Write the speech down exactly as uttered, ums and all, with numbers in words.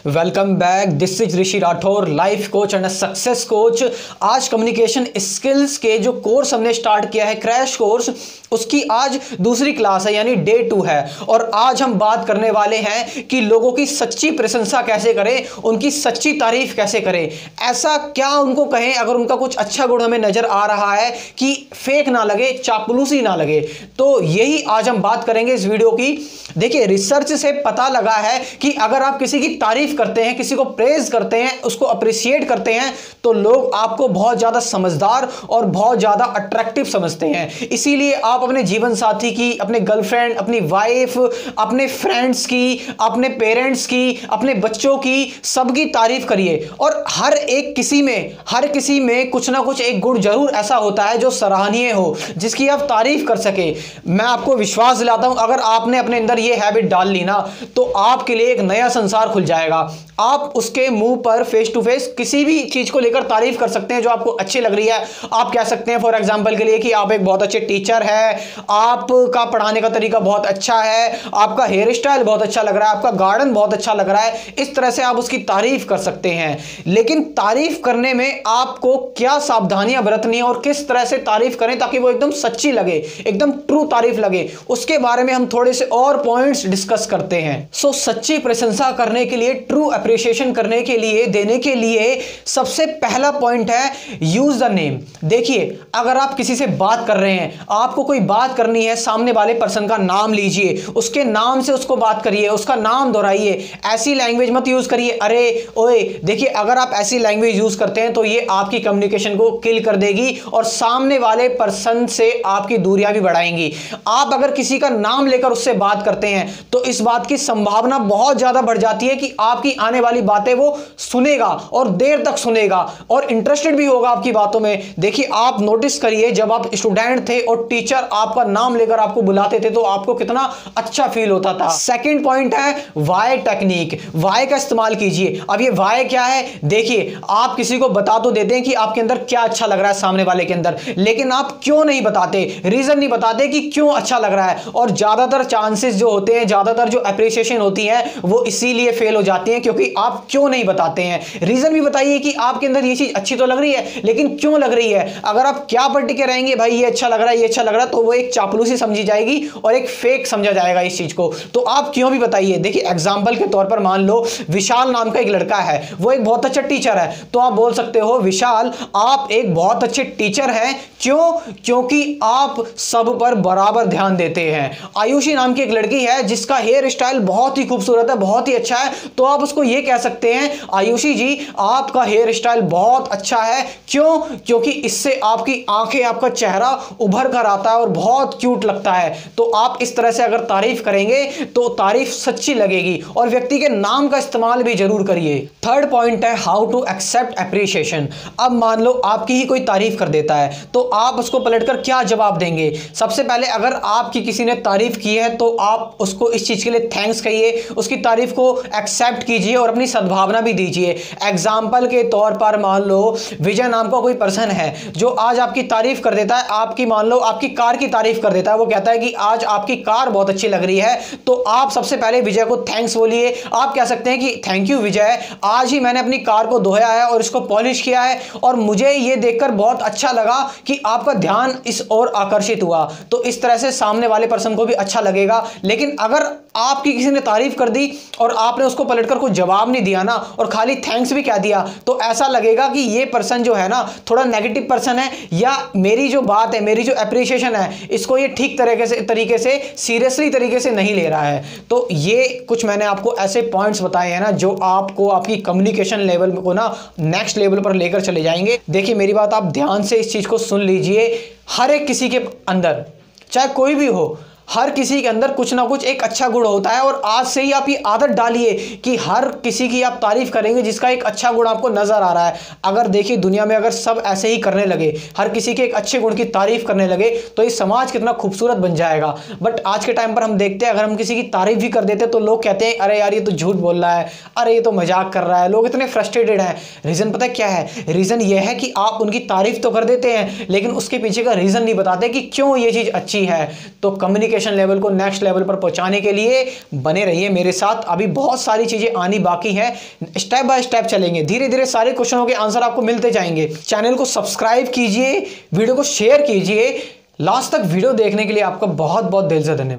Welcome back. This is Rishi Rathore, life coach and success coach. आज communication skills के जो course हमने स्टार्ट किया है, क्रैश कोर्स, उसकी आज दूसरी क्लास है, यानी डे टू है। और आज हम बात करने वाले हैं कि लोगों की सच्ची प्रशंसा कैसे करें, उनकी सच्ची तारीफ कैसे करें। ऐसा क्या उनको कहें अगर उनका कुछ अच्छा गुण हमें नजर आ रहा है कि फेक ना लगे, चापलूसी ना लगे। तो यही आज हम बात करेंगे इस वीडियो की। देखिए, रिसर्च से पता लगा है कि अगर आप किसी की तारीफ करते हैं, किसी को प्रेज करते हैं, उसको अप्रिशिएट करते हैं, तो लोग आपको बहुत ज्यादा समझदार और बहुत ज्यादा अट्रैक्टिव समझते हैं। इसीलिए आप अपने जीवन साथी की, अपने गर्लफ्रेंड, अपनी वाइफ, अपने फ्रेंड्स की, अपने पेरेंट्स की, अपने बच्चों की, सबकी तारीफ करिए। और हर एक किसी में हर किसी में कुछ ना कुछ एक गुण जरूर ऐसा होता है जो सराहनीय हो, जिसकी आप तारीफ कर सके। मैं आपको विश्वास दिलाता हूं, अगर आपने अपने अंदर ये हैबिट डाल ली ना, तो आपके लिए एक नया संसार खुल जाएगा। आप उसके मुंह पर फेस टू फेस किसी भी चीज को लेकर तारीफ कर सकते हैं जो आपको अच्छी लग रही है। आप कह सकते हैं फॉर एग्जांपल के लिए कि आप एक बहुत अच्छे टीचर है, आपका पढ़ाने का तरीका बहुत अच्छा है, आपका हेयर स्टाइल बहुत अच्छा लग रहा है, आपका गार्डन बहुत अच्छा लग रहा है। इस तरह से आप उसकी तारीफ कर सकते हैं। लेकिन तारीफ करने में आपको क्या सावधानियां बरतनी है और किस तरह से तारीफ करें ताकि वो एकदम सच्ची लगे, एकदम ट्रू तारीफ लगे, उसके बारे में हम थोड़े से और पॉइंट्स डिस्कस करते हैं। सो so, सच्ची प्रशंसा करने के लिए, ट्रू अप्रिशिएशन करने के लिए, देने के लिए सबसे पहला पॉइंट है यूज द नेम। देखिए, अगर आप किसी से बात कर रहे हैं, आपको कोई बात करनी है, सामने वाले पर्सन का नाम लीजिए, उसके नाम से उसको बात करिए, उसका नाम दोहराइए। ऐसी लैंग्वेज मत यूज करिए, अरे ओए। देखिए, अगर आप ऐसी लैंग्वेज यूज करते हैं तो ये आपकी कम्युनिकेशन को किल कर देगी और सामने वाले पर्सन से आपकी दूरियां भी बढ़ाएंगी। आप अगर किसी का नाम लेकर उससे बात करते हैं तो इस बात की संभावना बहुत ज्यादा बढ़ जाती है कि आपकी आने वाली बातें वो सुनेगा और देर तक सुनेगा और इंटरेस्टेड भी होगा आपकी बातों में। देखिए, आप नोटिस करिए, जब आप स्टूडेंट थे और टीचर आपका नाम लेकर आपको बुलाते थे तो आपको कितना अच्छा फील होता था। सेकंड पॉइंट है वाई टेक्निक। वाई का इस्तेमाल कीजिए। अब ये वाई क्या है? देखिए, आप किसी को बता तो देते हैं कि आपके अंदर क्या अच्छा लग रहा है सामने वाले के अंदर, लेकिन आप क्यों नहीं बताते, रीजन नहीं बताते कि क्यों अच्छा लग रहा है। और ज्यादातर चांसेस जो होते हैं, ज्यादातर जो अप्रिसिएशन होती है, वो इसीलिए फेल हो जाती है क्योंकि आप क्यों नहीं बताते हैं। रीजन भी बताइए कि आपके अंदर ये चीज अच्छी तो लग रही है, लेकिन क्यों लग रही है। अगर आप क्या पर टिके रहेंगे, भाई ये अच्छा लग रहा है, ये अच्छा लग रहा है, तो वो एक चापलूसी समझी जाएगी और एक फेक समझा जाएगा इस चीज को। तो आप क्यों भी बताइए। देखिए, एग्जाम्पल के तौर पर मान लो विशाल नाम का एक लड़का है, वो एक बहुत अच्छा टीचर है, तो आप बोल सकते हो विशाल, आप एक बहुत अच्छे टीचर हैं। क्यों? क्योंकि आप सब पर बराबर ध्यान देते हैं। आयुषी नाम की एक लड़की है जिसका हेयर स्टाइल बहुत ही खूबसूरत है, बहुत ही अच्छा है, तो आप उसको यह कह सकते हैं, आयुषी जी आपका हेयर स्टाइल बहुत अच्छा है। क्यों? क्योंकि इससे आपकी आंखें, आपका चेहरा उभर कर आता है और बहुत क्यूट लगता है। तो आप इस तरह से अगर तारीफ करेंगे तो तारीफ सच्ची लगेगी। और व्यक्ति के नाम का इस्तेमाल भी जरूर करिए। थर्ड पॉइंट है हाउ टू एक्सेप्ट अप्रिशिएशन। अब मान लो आपकी ही कोई तारीफ कर देता है, तो आप उसको पलटकर क्या जवाब देंगे? सबसे पहले, अगर आपकी किसी ने तारीफ की है तो आप उसको इस चीज के लिए थैंक्स कहिए, उसकी तारीफ को एक्सेप्ट कीजिए और अपनी सद्भावना भी दीजिए। एग्जाम्पल के तौर पर मान लो विजय नाम का कोई पर्सन है जो आज आपकी तारीफ कर देता है, आपकी मान लो आपकी कार की तारीफ कर देता है, वो कहता है कि आज आपकी कार बहुत अच्छी लग रही है, तो आप सबसे पहले विजय को थैंक्स बोलिए। आप कह सकते हैं कि थैंक यू विजय, आज ही मैंने अपनी कार को धोया है और इसको पॉलिश किया है और मुझे यह देखकर बहुत अच्छा लगा कि आपका ध्यान इस ओर आकर्षित हुआ। तो इस तरह से सामने वाले पर्सन को भी अच्छा लगेगा। लेकिन अगर आपकी किसी ने तारीफ कर दी और आपने उसको पलटकर कोई जवाब नहीं दिया ना, और खाली थैंक्स भी कह दिया, तो ऐसा लगेगा कि ये पर्सन जो है ना थोड़ा नेगेटिव पर्सन है, या मेरी जो बात है, मेरी जो अप्रिसिएशन है, इसको ये ठीक तरीके से तरीके से सीरियसली तरीके से नहीं ले रहा है। तो ये कुछ मैंने आपको ऐसे पॉइंट्स बताए हैं ना जो आपको आपकी कम्युनिकेशन लेवल को ना नेक्स्ट लेवल पर लेकर चले जाएंगे। देखिए, मेरी बात आप ध्यान से इस चीज को सुन लीजिए। हर एक किसी के अंदर, चाहे कोई भी हो, हर किसी के अंदर कुछ ना कुछ एक अच्छा गुण होता है। और आज से ही आप ये आदत डालिए कि हर किसी की आप तारीफ करेंगे जिसका एक अच्छा गुण आपको नजर आ रहा है। अगर देखिए, दुनिया में अगर सब ऐसे ही करने लगे, हर किसी के एक अच्छे गुण की तारीफ करने लगे, तो ये समाज कितना खूबसूरत बन जाएगा। बट आज के टाइम पर हम देखते हैं, अगर हम किसी की तारीफ भी कर देते तो लोग कहते हैं अरे यार ये तो झूठ बोल रहा है, अरे ये तो मजाक कर रहा है। लोग इतने फ्रस्ट्रेटेड हैं। रीजन पता है क्या है? रीजन ये है कि आप उनकी तारीफ तो कर देते हैं, लेकिन उसके पीछे का रीजन नहीं बताते कि क्यों ये चीज अच्छी है। तो कम्युनिकेशन कम्युनिकेशन लेवल को नेक्स्ट लेवल पर पहुंचाने के लिए बने रहिए मेरे साथ। अभी बहुत सारी चीजें आनी बाकी है, स्टेप बाय स्टेप चलेंगे, धीरे धीरे सारे क्वेश्चनों के आंसर आपको मिलते जाएंगे। चैनल को सब्सक्राइब कीजिए, वीडियो को शेयर कीजिए। लास्ट तक वीडियो देखने के लिए आपका बहुत बहुत दिल से धन्यवाद।